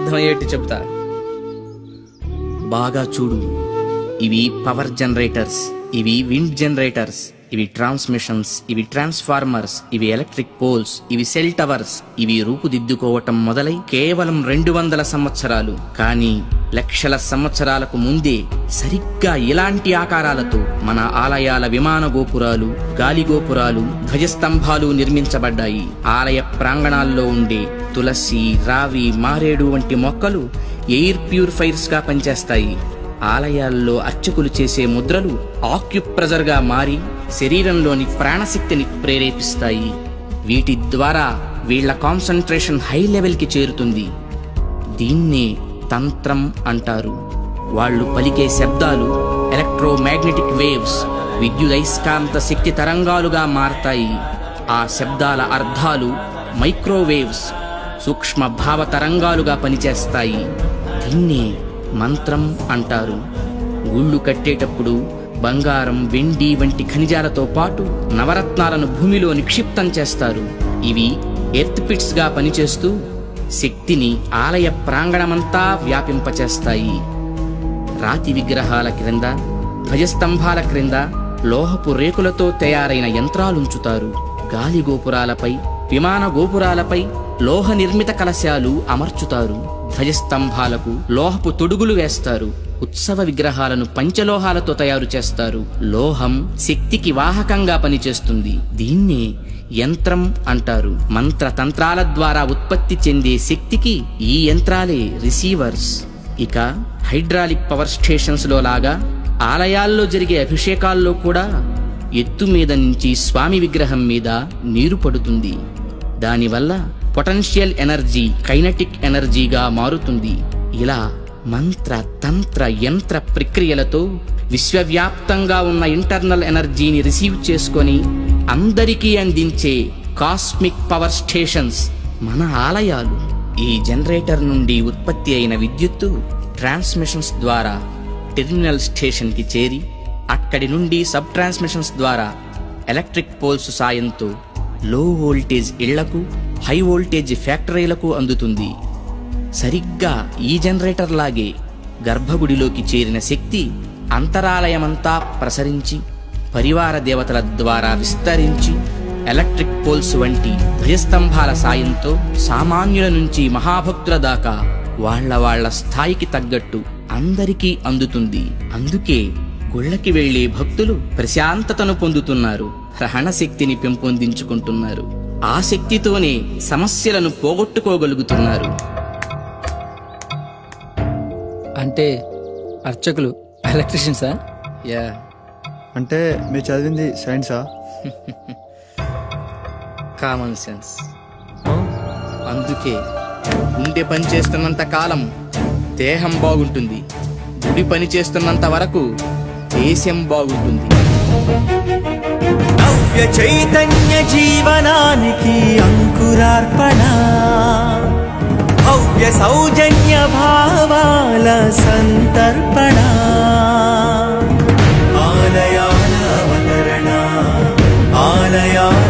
అర్థమయ్యేట్టు చెబుతా. బాగా చూడు. ఇవి పవర్ జనరేటర్స్, ఇవి విండ్ జనరేటర్స్, ఇవి ట్రాన్స్మిషన్స్, ఇవి ట్రాన్స్ఫార్మర్స్, ఇవి ఎలక్ట్రిక్ పోల్స్, ఇవి సెల్ టవర్స్. ఇవి రూపుదిద్దుకోవటం మొదలై కేవలం 200 సంవత్సరాలు, కానీ లక్షల సంవత్సరాలకు ముందే సరిగ్గా ఇలాంటి ఆకారాలతో మన ఆలయాల విమాన గోపురాలు, గాలి గోపురాలు, ధ్వజస్తంభాలు నిర్మించబడ్డాయి. ఆలయ ప్రాంగణాల్లో ఉండే తులసి, రావి, మారేడు వంటి మొక్కలు ఎయిర్ ప్యూరిఫైర్స్ గా పనిచేస్తాయి. ఆలయాల్లో అర్చకులు చేసే ముద్రలు ఆక్యుప్రెజర్ గా మారి శరీరంలోని ప్రాణశక్తిని ప్రేరేపిస్తాయి. వీటి ద్వారా వీళ్ల కాన్సంట్రేషన్ హై లెవెల్ కి చేరుతుంది. దీన్నే తంత్రం అంటారు. వాళ్ళు పలికే శబ్దాలు ఎలక్ట్రోమాగ్నెటిక్ వేవ్స్, విద్యుదయస్కాంత శక్తి తరంగాలుగా మారతాయి. ఆ శబ్దాల అర్థాలు మైక్రోవేవ్స్, సూక్ష్మ భావ తరంగాలుగా పనిచేస్తాయి. దీన్నే మంత్రం అంటారు. గుళ్ళు కట్టేటప్పుడు బంగారం, వెండి వంటి ఖనిజాలతో పాటు నవరత్నాలను భూమిలో నిక్షిప్తం చేస్తారు. ఇవి ఎర్త్ పిట్స్ గా పనిచేస్తూ శక్తిని ఆలయ ప్రాంగణమంతా వ్యాపింపచేస్తాయి. రాతి విగ్రహాల క్రింద, ధ్వజస్తంభాల క్రింద లోహపు రేకులతో తయారైన యంత్రాలుంచుతారు. గాలి గోపురాలపై, విమాన గోపురాలపై లోహ నిర్మిత కలశాలు అమర్చుతారు. ధ్వజస్తంభాలకు లోహపు తొడుగులు వేస్తారు. ఉత్సవ విగ్రహాలను పంచలోహాలతో తయారు చేస్తారు. లోహం శక్తికి వాహకంగా పనిచేస్తుంది. దీన్నే యంత్రం అంటారు. మంత్రతంత్రాల ద్వారా ఉత్పత్తి చెందే శక్తికి ఈ యంత్రాలే రిసీవర్స్. ఇక హైడ్రాలిక్ పవర్ స్టేషన్స్ లో లాగా ఆలయాల్లో జరిగే అభిషేకాల్లో కూడా ఎత్తు మీద నుంచి స్వామి విగ్రహం మీద నీరు పడుతుంది. దానివల్ల పొటెన్షియల్ ఎనర్జీ కైనటిక్ ఎనర్జీగా మారుతుంది. ఇలా మంత్ర, తంత్ర, యంత్ర ప్రక్రియలతో విశ్వవ్యాప్తంగా ఉన్న ఇంటర్నల్ ఎనర్జీని రిసీవ్ చేసుకొని అందరికీ అందించే కాస్మిక్ పవర్ స్టేషన్స్ మన ఆలయాలు. ఈ జనరేటర్ నుండి ఉత్పత్తి అయిన విద్యుత్తు ట్రాన్స్మిషన్స్ ద్వారా టెర్మినల్ స్టేషన్ కి చేరి, అక్కడి నుండి సబ్ ట్రాన్స్మిషన్స్ ద్వారా ఎలక్ట్రిక్ పోల్స్ సాయంతో లో వోల్టేజ్ ఇళ్లకు, హై వోల్టేజ్ ఫ్యాక్టరీలకు అందుతుంది. సరిగ్గా ఈ జనరేటర్ లాగే గర్భగుడిలోకి చేరిన శక్తి అంతరాలయమంతా ప్రసరించి, పరివార దేవతల ద్వారా విస్తరించి, ఎలక్ట్రిక్ పోల్స్ వంటి ధ్వజస్తంభాల సాయంతో సామాన్యుల నుంచి మహాభక్తుల దాకా వాళ్ళ స్థాయికి తగ్గట్టు అందరికీ అందుతుంది. అందుకే గుళ్ళకి వెళ్లే భక్తులు ప్రశాంతతను పొందుతున్నారు, గ్రహణ శక్తిని పెంపొందించుకుంటున్నారు. ఆ శక్తితోనే సమస్యలను పోగొట్టుకోగలుగుతున్నారు. అంటే అర్చకులు ఎలక్ట్రీషియన్సా? యా. అంటే మీరు చదివింది సైన్సా? Common sense. అందుకే గుండె పని చేస్తున్నంత కాలం దేహం బాగుంటుంది, గుడి పని చేస్తున్నంత వరకు దేశం బాగుంటుంది. నవ్య చైతన్య జీవనానికి అంకురార్పణ, భవ్య సౌజన్య భావాల సంతర్పణ, ఆలయాల అవతరణ, ఆలయాల